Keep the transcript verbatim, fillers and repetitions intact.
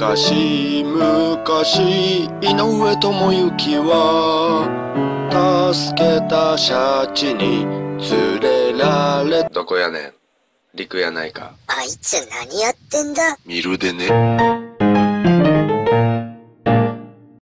昔昔井上智之は助けたシャチに連れられ。どこやねん、陸やないか。 あいつ何やってんだ。 見るでね。